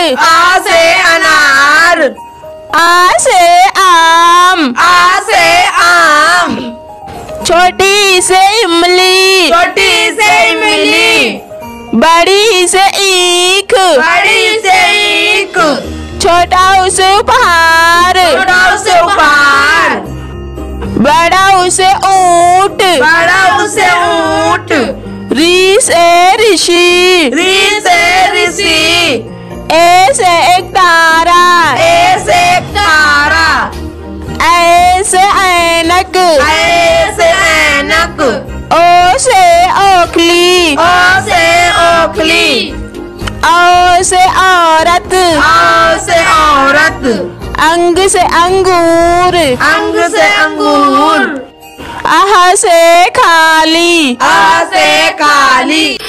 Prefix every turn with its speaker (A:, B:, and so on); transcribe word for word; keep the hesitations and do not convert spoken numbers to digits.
A: आ से अनार।
B: आ से आम।
A: आ से आम।
B: छोटी से इमली।
A: छोटी से इमली।
B: बड़ी से ईख।
A: बड़ी से ईख।
B: छोटा उसे उपहार।
A: छोटा उसे उपहार।
B: बड़ा उसे ऊंट।
A: बड़ा उसे ऊंट।
B: री से ऋषि।
A: री से ऋषि।
B: ए से एक तारा।
A: ए से एक तारा।
B: ऐ से ऐनक।
A: ऐ से ऐनक।
B: ओ से ओखली।
A: ओ से ओखली।
B: औ से औरत।
A: औ से औरत।
B: अंग से अंगूर।
A: अंग से अंगूर।
B: आह से खाली।
A: आ से काली।